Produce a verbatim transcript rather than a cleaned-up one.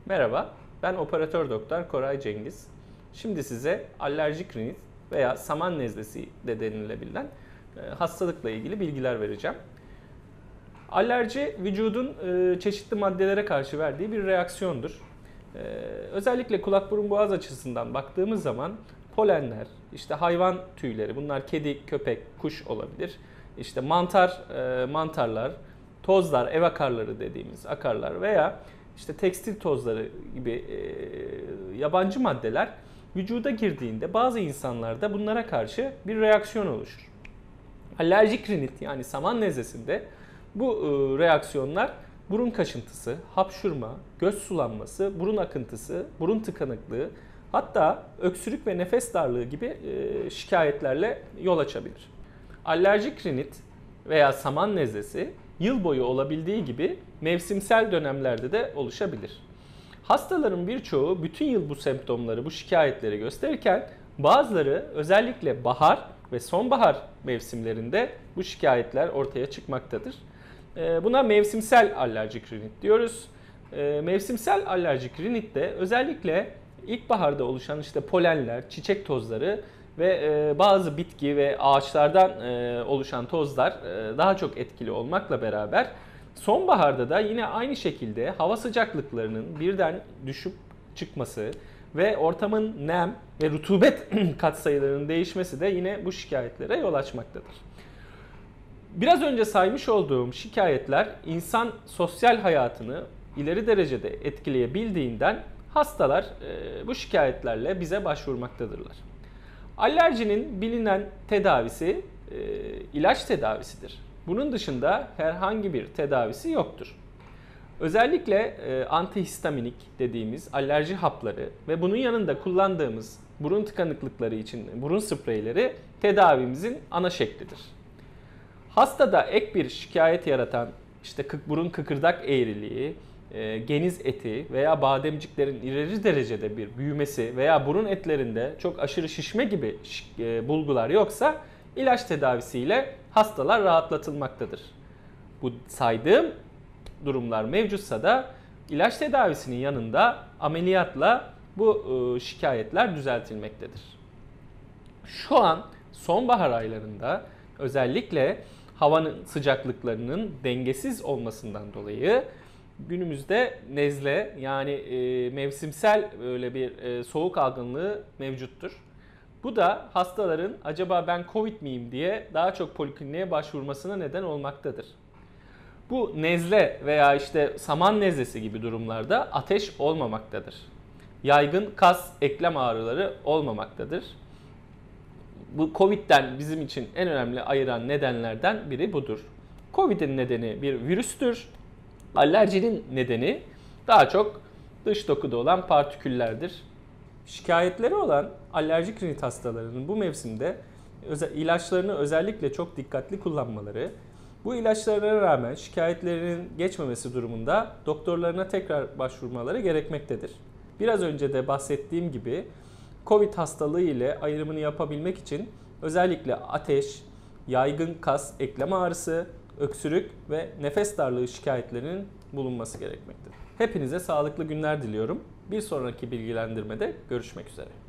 Merhaba, ben operatör doktor Koray Cengiz. Şimdi size alerjik rinit veya saman nezlesi de denilebilen hastalıkla ilgili bilgiler vereceğim. Alerji vücudun çeşitli maddelere karşı verdiği bir reaksiyondur. Özellikle kulak burun boğaz açısından baktığımız zaman polenler, işte hayvan tüyleri, bunlar kedi, köpek, kuş olabilir. İşte mantar, mantarlar, tozlar, ev akarları dediğimiz akarlar veya işte tekstil tozları gibi e, yabancı maddeler vücuda girdiğinde bazı insanlarda bunlara karşı bir reaksiyon oluşur. Alerjik rinit yani saman nezlesinde bu e, reaksiyonlar burun kaşıntısı, hapşurma, göz sulanması, burun akıntısı, burun tıkanıklığı, hatta öksürük ve nefes darlığı gibi e, şikayetlerle yol açabilir. Alerjik rinit veya saman nezlesi yıl boyu olabildiği gibi mevsimsel dönemlerde de oluşabilir. Hastaların birçoğu bütün yıl bu semptomları, bu şikayetleri gösterirken bazıları özellikle bahar ve sonbahar mevsimlerinde bu şikayetler ortaya çıkmaktadır. Buna mevsimsel alerjik rinit diyoruz. Mevsimsel alerjik rinit de özellikle ilkbaharda oluşan işte polenler, çiçek tozları ve bazı bitki ve ağaçlardan oluşan tozlar daha çok etkili olmakla beraber sonbaharda da yine aynı şekilde hava sıcaklıklarının birden düşüp çıkması ve ortamın nem ve rutubet katsayılarının değişmesi de yine bu şikayetlere yol açmaktadır. Biraz önce saymış olduğum şikayetler insan sosyal hayatını ileri derecede etkileyebildiğinden hastalar bu şikayetlerle bize başvurmaktadırlar. Alerjinin bilinen tedavisi e, ilaç tedavisidir. Bunun dışında herhangi bir tedavisi yoktur. Özellikle e, antihistaminik dediğimiz alerji hapları ve bunun yanında kullandığımız burun tıkanıklıkları için burun spreyleri tedavimizin ana şeklidir. Hastada ek bir şikayet yaratan işte burun kıkırdak eğriliği, geniz eti veya bademciklerin ileri derecede bir büyümesi veya burun etlerinde çok aşırı şişme gibi bulgular yoksa ilaç tedavisiyle hastalar rahatlatılmaktadır. Bu saydığım durumlar mevcutsa da ilaç tedavisinin yanında ameliyatla bu şikayetler düzeltilmektedir. Şu an sonbahar aylarında özellikle havanın sıcaklıklarının dengesiz olmasından dolayı günümüzde nezle yani e, mevsimsel böyle bir e, soğuk algınlığı mevcuttur. Bu da hastaların acaba ben Covid miyim diye daha çok polikliniğe başvurmasına neden olmaktadır. Bu nezle veya işte saman nezlesi gibi durumlarda ateş olmamaktadır. Yaygın kas, eklem ağrıları olmamaktadır. Bu Covid'den bizim için en önemli ayıran nedenlerden biri budur. Covid'in nedeni bir virüstür. Alerjinin nedeni daha çok dış dokuda olan partiküllerdir. Şikayetleri olan alerjik rinit hastalarının bu mevsimde ilaçlarını özellikle çok dikkatli kullanmaları, bu ilaçlarına rağmen şikayetlerinin geçmemesi durumunda doktorlarına tekrar başvurmaları gerekmektedir. Biraz önce de bahsettiğim gibi Covid hastalığı ile ayrımını yapabilmek için özellikle ateş, yaygın kas, eklem ağrısı, öksürük ve nefes darlığı şikayetlerinin bulunması gerekmektedir. Hepinize sağlıklı günler diliyorum. Bir sonraki bilgilendirmede görüşmek üzere.